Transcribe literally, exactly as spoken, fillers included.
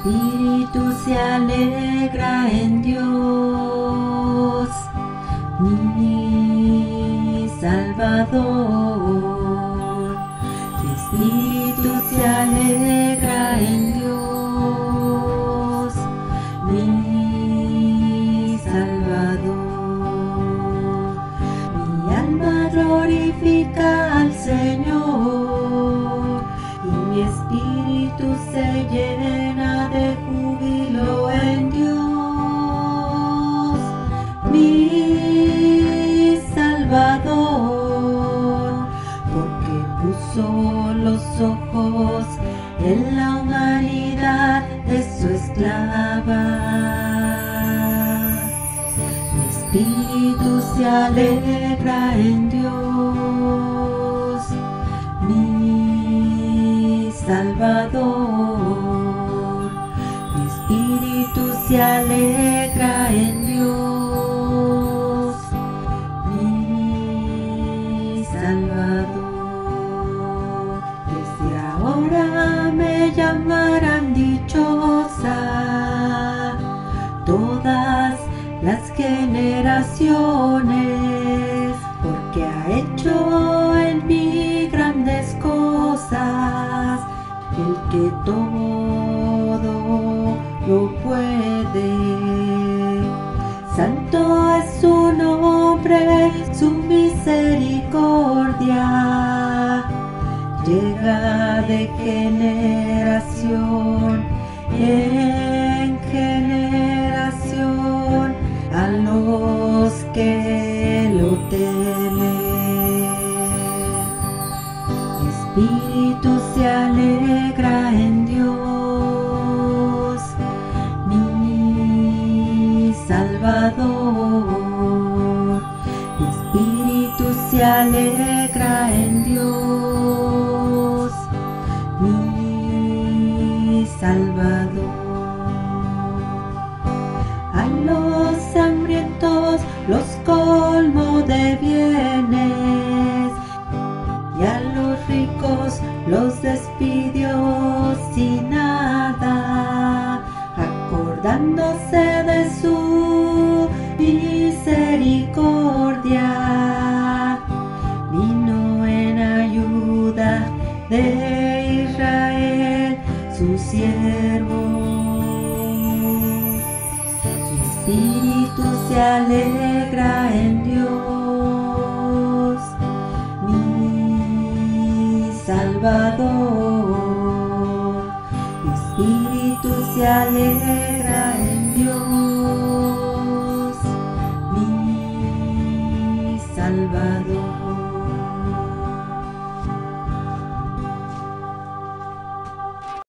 espíritu se alegra en Dios, mi Salvador. Mi espíritu se alegra en Dios, mi Salvador. Mi alma glorifica al Señor y mi espíritu se llena de júbilo en Dios, mi Salvador, porque puso los ojos en la humanidad de su esclava. Mi espíritu se alegra en Dios, mi Salvador. Mi espíritu se alegra en Dios, mi Salvador. Desde ahora me llamarán dichosa todas las generaciones, porque ha hecho en mí grandes cosas, el que todo lo puede. Santo es su nombre, su misericordia llega de generación en generación a los que lo temen. Mi espíritu se alegra en Dios, mi Salvador. Mi espíritu se alegra en Dios, mi Salvador. A los hambrientos los colmo de bienes y a los ricos los despidió sin nada, acordándose de su misericordia. Vino en ayuda de Israel, su siervo. Mi espíritu se alegra en Dios, mi Salvador. Mi espíritu se alegra